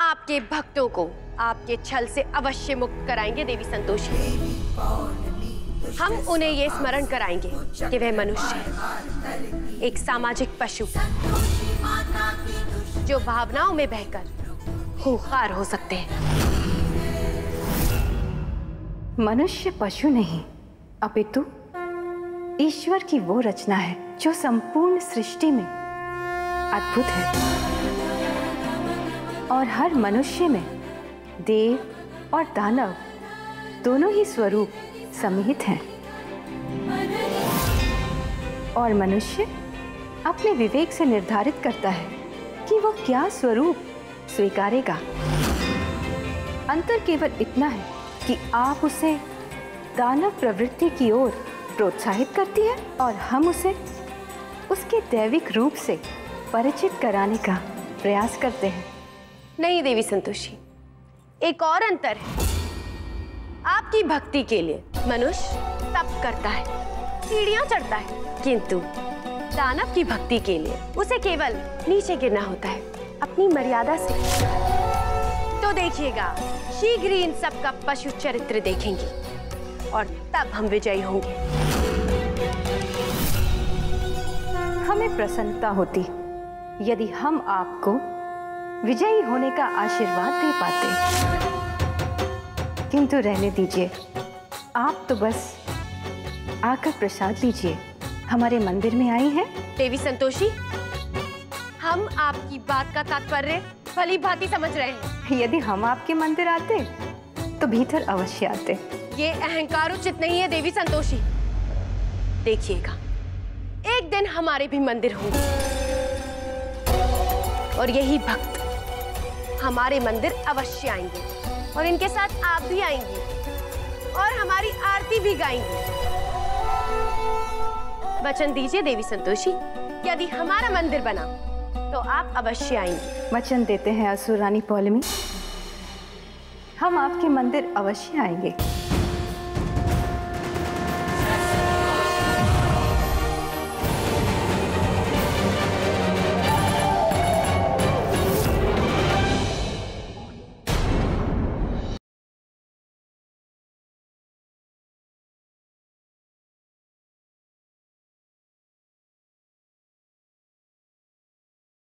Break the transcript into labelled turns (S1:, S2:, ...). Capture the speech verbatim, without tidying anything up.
S1: आपके भक्तों को आपके छल से अवश्य मुक्त कराएंगे देवी संतोषी। हम उन्हें ये स्मरण कराएंगे कि वह मनुष्य है, एक सामाजिक पशु जो भावनाओं में बहकर खूंखार हो सकते हैं।
S2: मनुष्य पशु नहीं, अपितु ईश्वर की वो रचना है जो संपूर्ण सृष्टि में अद्भुत है, और हर मनुष्य में देव और दानव दोनों ही स्वरूप सम्मिलित हैं। और मनुष्य अपने विवेक से निर्धारित करता है कि वो क्या स्वरूप स्वीकारेगा। अंतर केवल इतना है कि आप उसे दानव प्रवृत्ति की ओर प्रोत्साहित करती है और हम उसे उसके दैविक रूप से परिचित कराने का प्रयास करते हैं।
S1: नहीं देवी संतोषी, एक और अंतर है। आपकी भक्ति के लिए मनुष्य तप करता है, सीढ़ियां चढ़ता है, किंतु दानव की भक्ति के लिए उसे केवल नीचे गिरना होता है अपनी मर्यादा से। तो देखिएगा, शीघ्र ही इन सब का पशु चरित्र देखेंगे और तब हम विजयी होंगे।
S2: हमें प्रसन्नता होती यदि हम आपको विजयी होने का आशीर्वाद दे पाते, किंतु रहने दीजिए। आप तो बस आकर प्रसाद लीजिए। हमारे मंदिर में आई हैं।
S1: देवी संतोषी, हम आपकी बात का तात्पर्य भली भांति समझ रहे हैं।
S2: यदि हम आपके मंदिर आते तो भीतर अवश्य आते।
S1: ये अहंकार उचित नहीं है देवी संतोषी। देखिएगा, एक दिन हमारे भी मंदिर होंगे और यही भक्त हमारे मंदिर अवश्य आएंगे और इनके साथ आप भी आएंगी और हमारी आरती भी गाएंगी। वचन दीजिए देवी संतोषी, यदि हमारा मंदिर बना तो आप अवश्य आएंगी।
S2: वचन देते हैं असुर रानी पौलमी, हम आपके मंदिर अवश्य आएंगे।